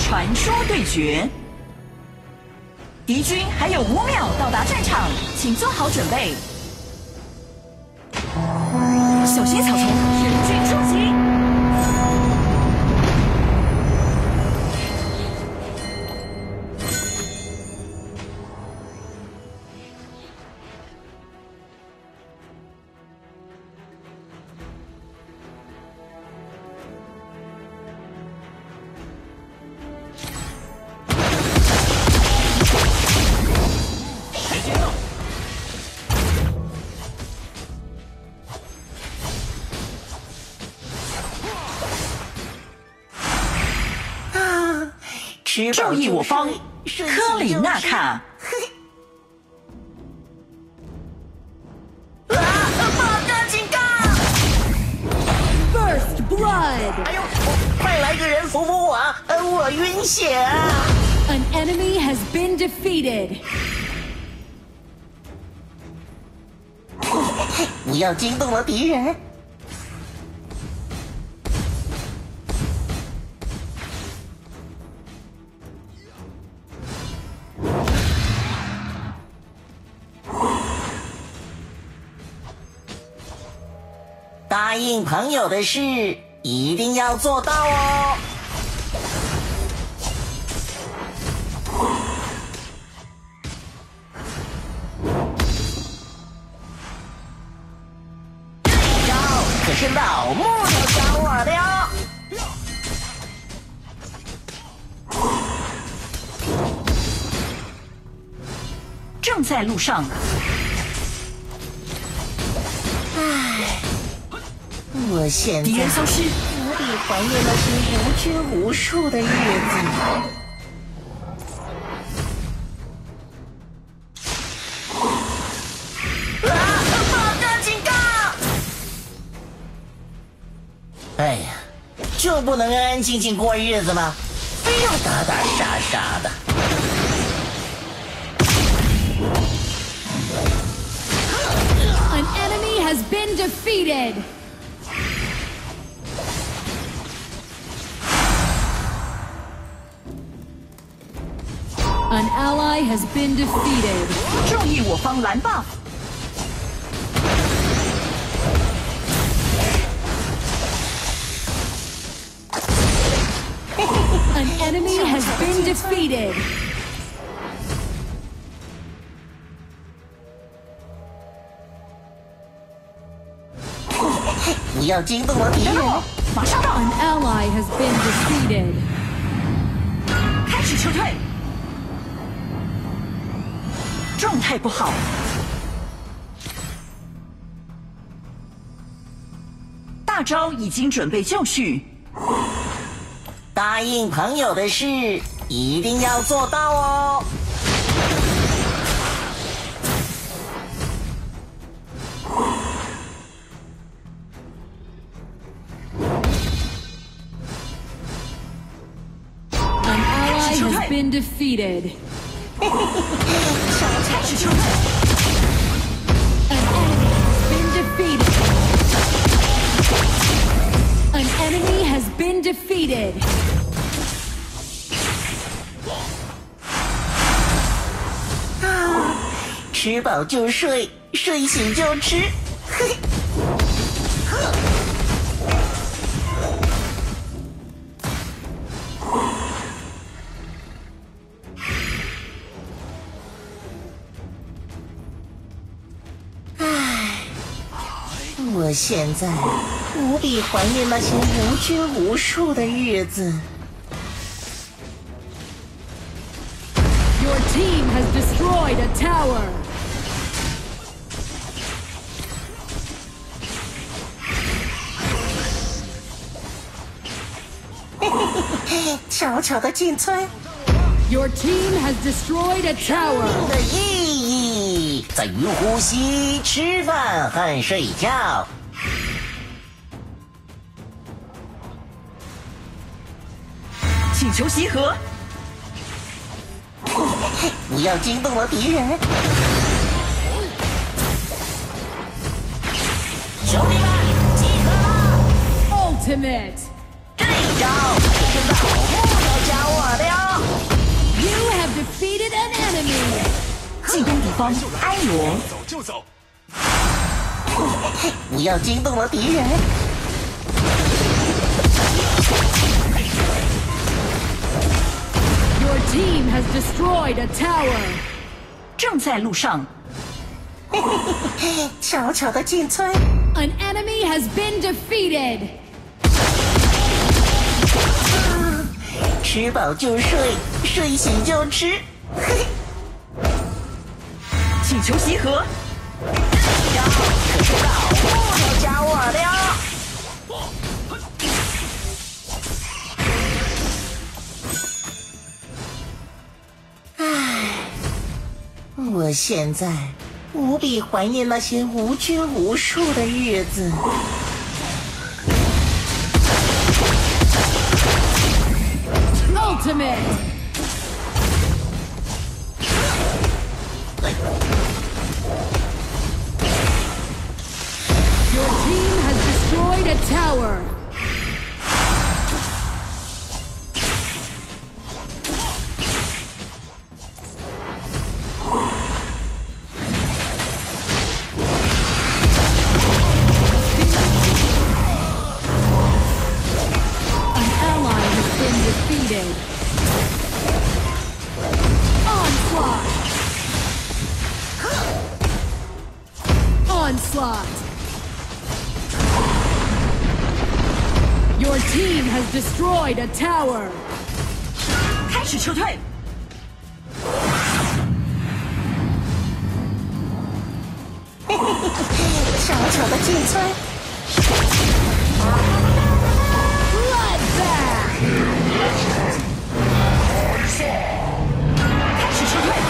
传说对决。敌军还有5秒到达战场，请做好准备。小心草丛，人军出击！正义我方，科里纳卡。 爆炸警告 ！First blood！ 哎呦，快来个人扶扶我，我晕血啊 ！An enemy has been defeated。 不要惊动了敌人。答应朋友的事一定要做到哦！这一招可是老木头教我的哟！ 正在路上。 我现在敌人消失， 无比怀念那些无拘无束的日子。爆炸警告！哎呀，就不能安安静静过日子吗？非要打打杀杀的。 An enemy has been defeated. An ally has been defeated. 正义我方蓝 buff。 An enemy has been defeated. 不要惊动了敌人！ 马上到 An ally has been defeated. 开始撤退。状态不好。大招已经准备就绪。 答应朋友的事一定要做到哦！ Been defeated. 开始撤退。 An enemy has been defeated. An enemy has been defeated. 吃饱就睡，睡醒就吃。嘿。我现在无比怀念那些无拘无束的日子。 Your team has destroyed a tower. 悄悄的进村。 Your team has destroyed a tower. 生命的意义在于呼吸、吃饭和睡觉。 请求集合。 不要惊动了敌人。兄弟们，集合了！ Ultimate. 这一招可是老木头教我的。 defeated an enemy. 进攻敌方埃罗。 走就走。 不要惊动了敌人。 Your team has destroyed a tower. 正在路上。 悄悄的进村。 An enemy has been defeated. 吃饱就睡，睡醒就吃。 请求集合。 可是老木头加我了。唉，我现在无比怀念那些无拘无束的日子。 Ultimate. Your team has destroyed a tower. An ally has been defeated. Onslaught. Onslaught. Your team has destroyed a tower. 开始撤退。 悄悄的进村。 Bloodbath. 开始撤退。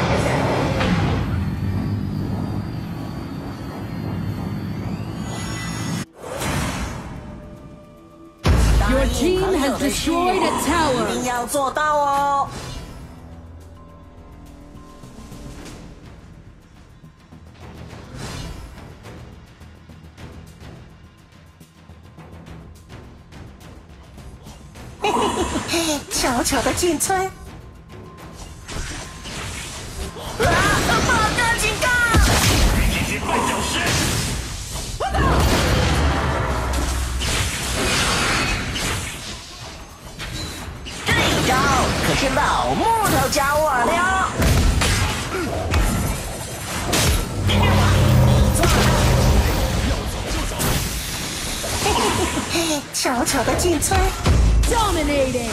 Your team has destroyed a tower. 一定要做到哦。悄悄的进村。报告警告！ 这只绊脚石。 这一招可是老木头教我的。悄悄的进村。 Dominating.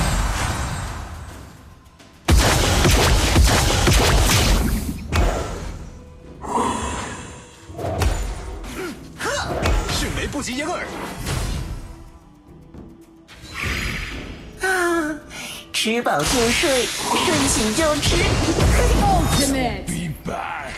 Huh. 迅雷不及掩耳。 啊，吃饱就睡，睡醒就吃。 Ultimate. Be back。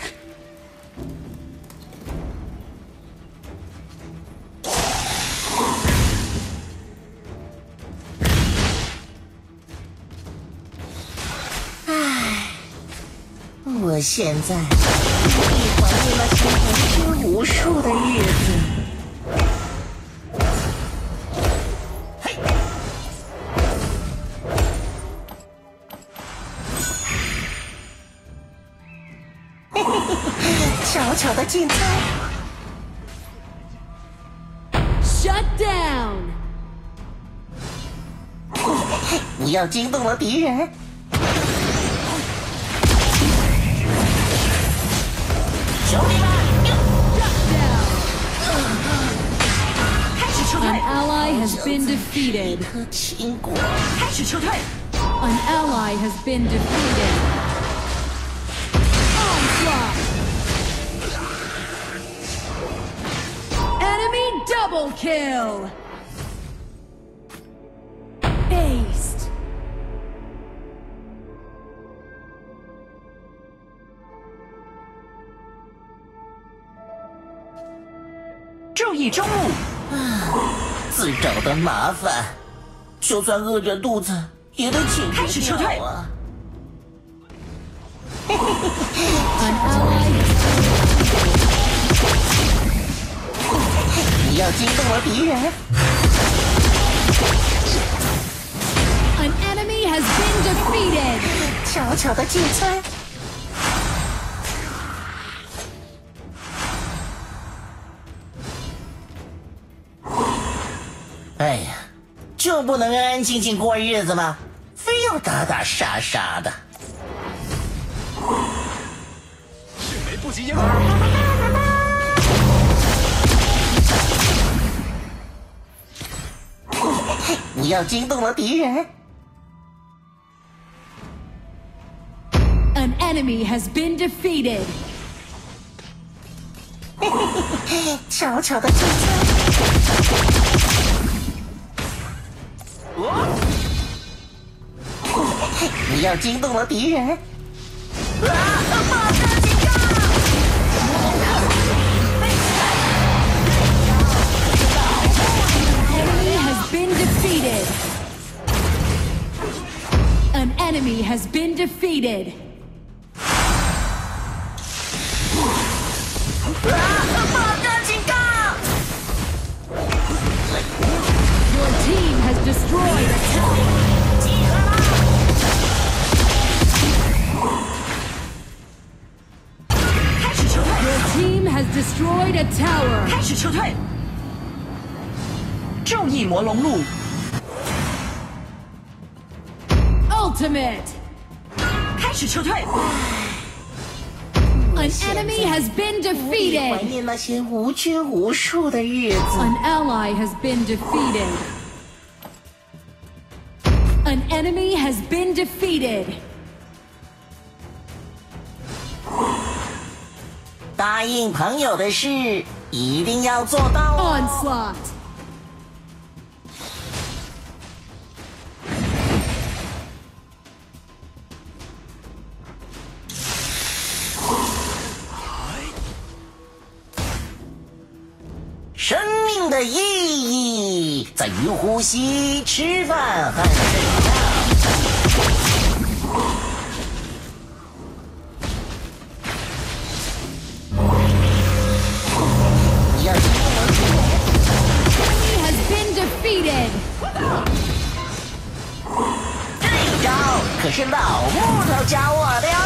我现在无比怀念那些无拘无束的日子。嘿，悄悄的进村。 Shut down. 不要惊动了敌人。兄弟们， Shut down. 开始撤退。 An ally has been defeated. 颗青果。 开始撤退。 An ally has been defeated. Onslaught. Enemy double kill. Aced. 注意中路。 自找的麻烦，就算饿着肚子也得解开始撤退决掉啊！ An ally has 不要惊动了敌人。 An enemy has been defeated. 悄悄的进村。哎呀，就不能安安静静过日子吗？非要打打杀杀的。 迅雷不及掩耳。 不要惊动了敌人。 An enemy has been defeated. 悄悄的进村。不要惊动了敌人。 Enemy has been defeated. An enemy has been defeated. Your team has destroyed a tower. Your team has destroyed a tower. 开始撤退。正义魔龙路， Ultimate. 开始撤退。 An enemy has been 怀 defeated. 念那些无拘无束的日子。 An ally has been defeated. An enemy has been defeated. 答应朋友的事一定要做到哦。 Onslaught. 生命的意义在于呼吸、吃饭和睡觉。不要惊动了敌人。 Enemy has been defeated. 这一招可是老木头教我的哟。